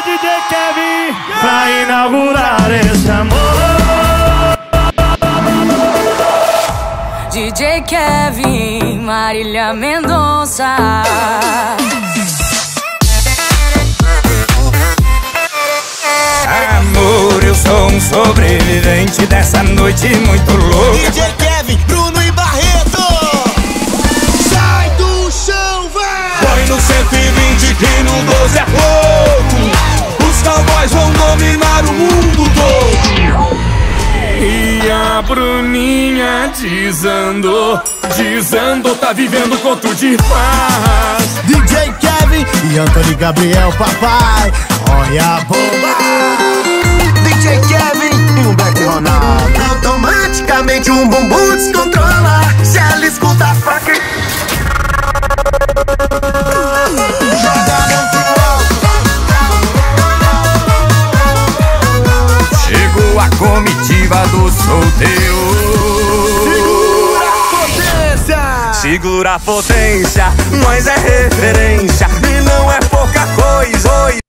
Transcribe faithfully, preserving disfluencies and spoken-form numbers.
D J Kévin pra inaugurar esse amor. D J Kévin, Marília Mendonça. Amor, eu sou um sobrevivente dessa noite muito louca. D J Kévin, Bruno e Barreto. Sai do chão, vai! Põe no cento e vinte que no doze é pouco. Os cowboys vão dominar o mundo todo. E a Bruninha desandou, desandou, tá vivendo conto de paz. D J Kévin e Antônio Gabriel, papai. Olha a bomba. D J Kévin e Humberto e Ronaldo. Automaticamente um bumbum descontrola. Se ela escuta a faca, chegou a comitiva do solteiro. segura a potência. Segura a potência, mas é referência e não é pouca coisa. Oi,